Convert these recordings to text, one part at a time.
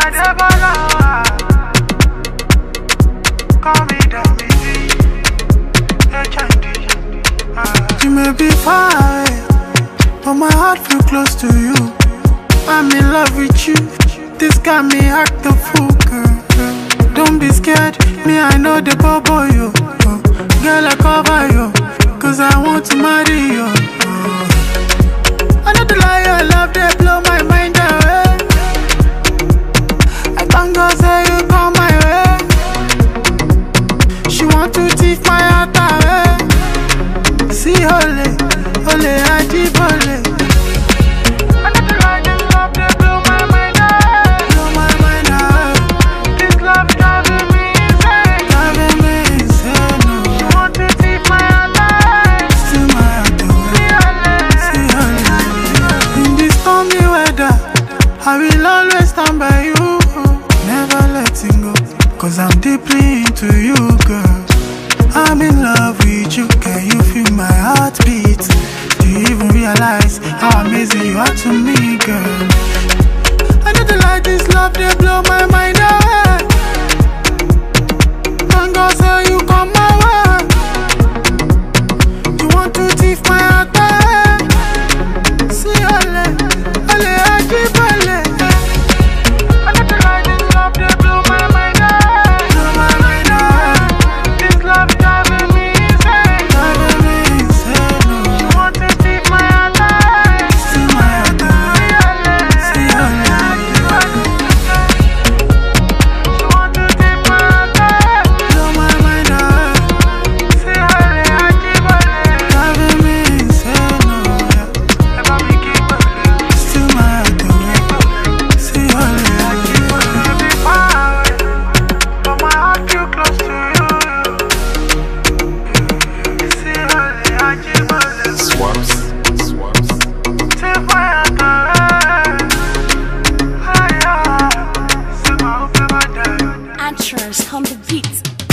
You may be far away, but my heart feels close to you. I'm in love with you. This got me act the fool, girl. Don't be scared, me I know the bubble you. Girl, I cover you, cause I want to marry you. I know the lie, your love, they blow my mind away. I can't go say you come my way. She want to thief my heart away. See, ole, ole, I keep ole. I will always stand by you, never letting go, cause I'm deeply into you, girl. I'm in love with you, can you feel my heartbeat? Do you even realize how amazing you are to me, girl? I know the light, this love, they blow my mind away. Thank God say you come my way. You want to thief my heart away. See, ole, ole, I keep ole. On the beat.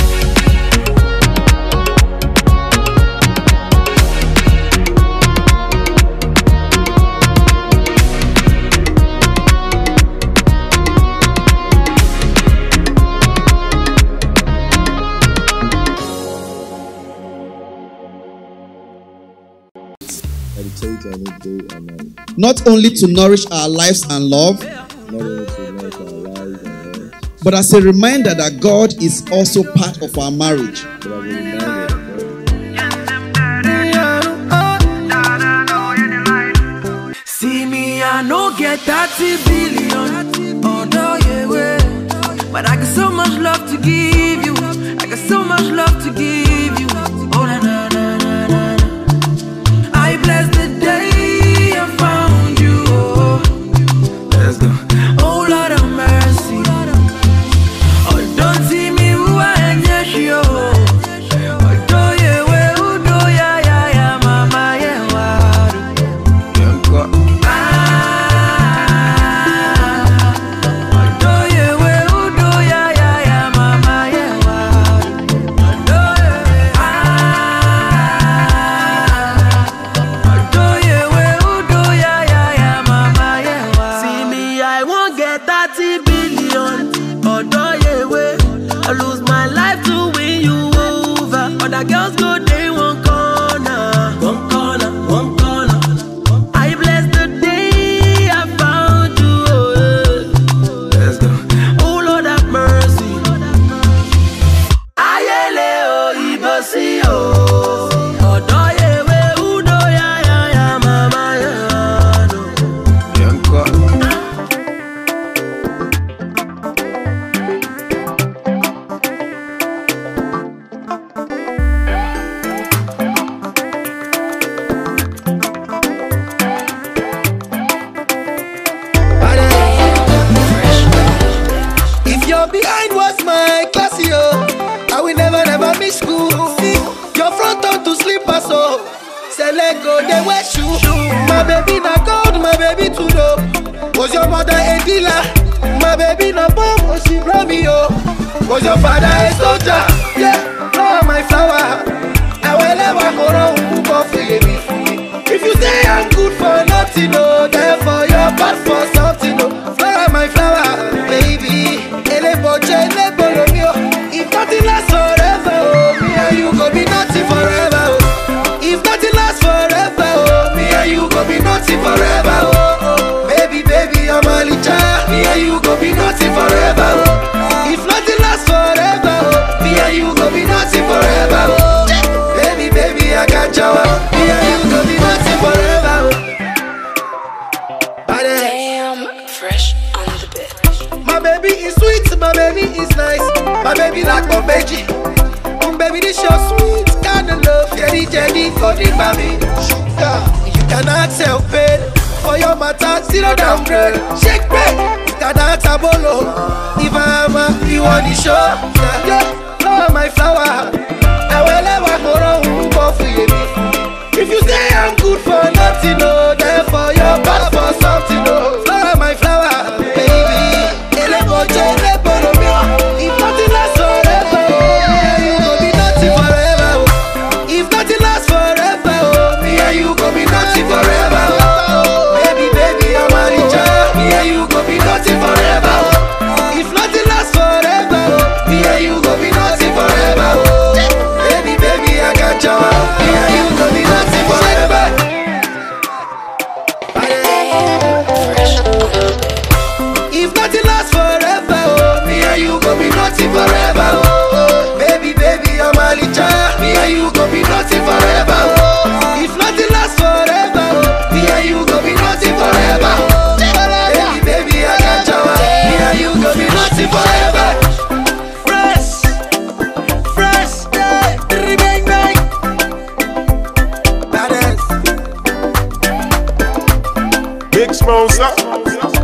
Not only to nourish our lives and love, but as a reminder that God is also part of our marriage. See me, I no get 30 billion, although you will. But I got so much love to give you. I got so much love to give you. Oh, na na na na na. I bless the day I found you. Oh, let's go. Oh, Lord of mercy. Oh, don't see me who I am, yes, yo. Oh, do you will, do ya, ya, ya, mama, yeah, wow. Girls go day one corner, one corner, one corner. I bless the day I found you. Let's go. Oh Lord have mercy. Ayele o ibosi o. Odo yewe udo ya ya ya mama ya no. Behind was my class, yo. I will never miss school. See, your front on to slippers, so select go, they wear shoe. My baby na gold, my baby too low. Was your mother a dealer? My baby na bomb, was she brought me, yo. Was your father a soldier? Yeah, oh my flower. I will never go wrong, go for you. If you say I'm good for nothing, no, therefore you're bad for something, no. Flower, my flower, baby. baby like a veggie. Baby, this your sweet kind of love. Jerry, Jenny, for the baby. Sugar, you cannot help it. For your matter, zero downgrade. Shake break, you cannot abolo. If I'm a, you want the show. Yeah, oh my flower. I will never go wrong for you. If you say I'm good for nothing, no, then for your bad for something, no. Flower, my flower, baby. If nothing lasts forever, you go be nothing forever. If nothing lasts forever, me and you go be nothing forever. Baby, baby, I'm a richer. Me and you go be nothing forever. If nothing lasts forever, me and you go be nothing forever. Baby, baby, I got you. Me and you go be nothing forever. If nothing lasts forever, me and you go be nothing forever. Baby, baby, I'm a licha. Me and you go be nothing forever. If nothing lasts forever, me and you go be nothing forever. Baby, baby, I got you. Me and you go be nothing forever. Fresh, bang, bang. Badass. Big Smosa.